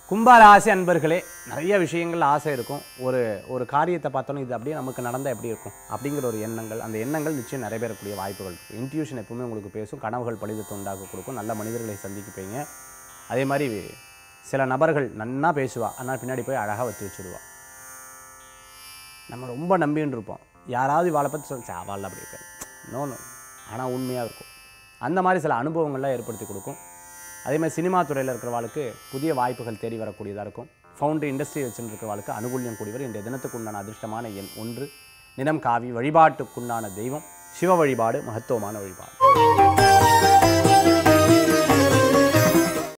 கும்பராசி அன்பர்களே, நிறைய விஷயங்கள் ஆசை இருக்கும். ஒரு ஒரு காரியத்தை பார்த்தோன்னா இது அப்படியே நமக்கு நடந்தால் எப்படி இருக்கும் அப்படிங்கிற ஒரு எண்ணங்கள், அந்த எண்ணங்கள் நிச்சயம் நிறைவேறக்கூடிய வாய்ப்புகள் இருக்கும். இன்ட்யூஷன் எப்பவுமே உங்களுக்கு பேசும். கனவுகள் பலிதத்தை உண்டாக்க கொடுக்கும். நல்ல மனிதர்களை சந்திக்கப்பீங்க. அதே மாதிரி சில நபர்கள் நன்னா பேசுவா, ஆனால் பின்னாடி போய் அழகாக வச்சு வச்சுடுவா. நம்ம ரொம்ப நம்பின்னு இருப்போம். யாராவது இவாளை பற்றி சொல்லி அவள் அப்படி இருக்காது, நோ, ஆனால் உண்மையாக இருக்கும். அந்த மாதிரி சில அனுபவங்கள்லாம் ஏற்படுத்தி கொடுக்கும். அதே மாதிரி சினிமா துறையில் இருக்கிறவாளுக்கு புதிய வாய்ப்புகள் தேடி வரக்கூடியதாக இருக்கும். ஃபவுண்டரி இண்டஸ்ட்ரி வச்சுட்டு இருக்கிறவாளுக்கு அனுகூல்யம் கூடியவர். இன்றைய தினத்துக்கு உண்டான அதிர்ஷ்டமான எண் 1, நிறம் காவி. வழிபாட்டுக்குண்டான தெய்வம் சிவ வழிபாடு, மகத்துவமான வழிபாடு.